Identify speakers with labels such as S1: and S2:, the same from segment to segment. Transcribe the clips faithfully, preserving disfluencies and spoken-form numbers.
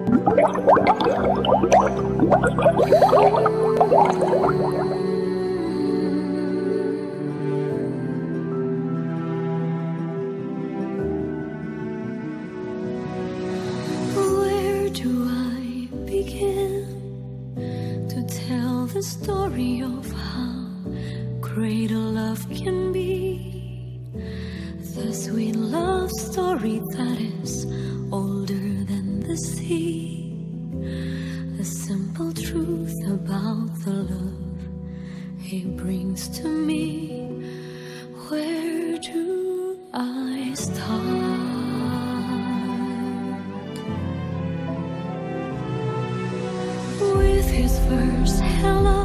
S1: Where do I begin to tell the story of how great a love can be? The sweet love story that is older than the sea. The simple truth about the love he brings to me. Where do I start? With his first hello,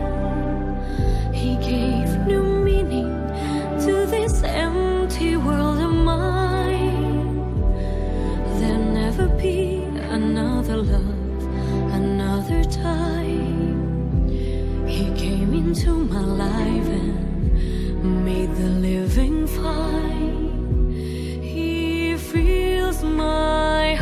S1: he gave new meaning to this empty world of mine. There'll never be another love, another time. He came into my life and made the living fine. He fills my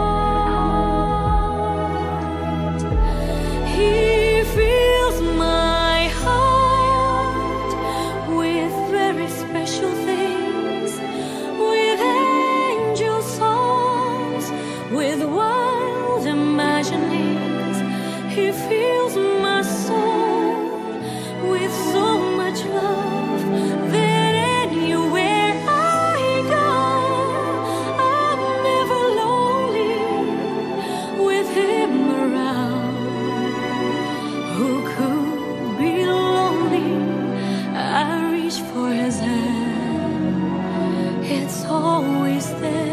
S1: heart. He fills my heart with very special things, with angel songs, with wild imaginings. He fills my soul with so much love that anywhere I go, I'm never lonely with him around. Who could be lonely? I reach for his hand, it's always there.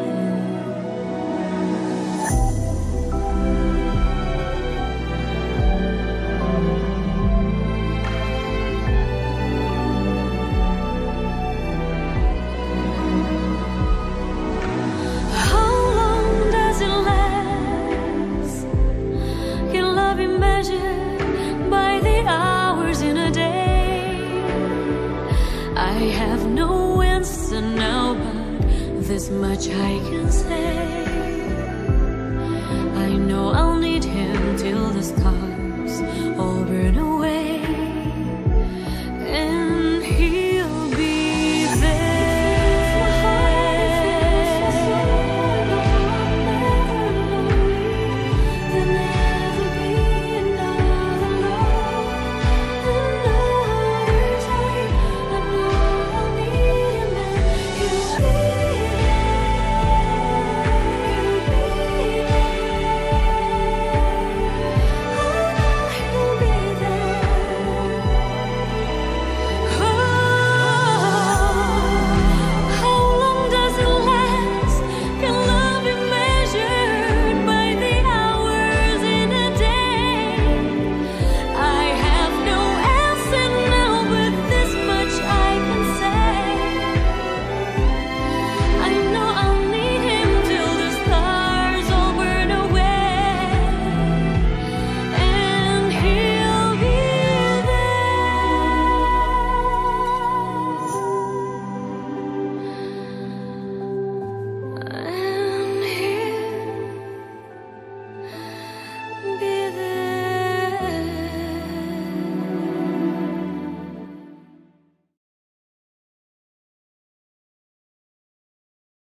S1: How long does it last? Can love be measured by the hours in a day? I have no answer now, but this much I can say. I know I'll need him till the stars all burn away.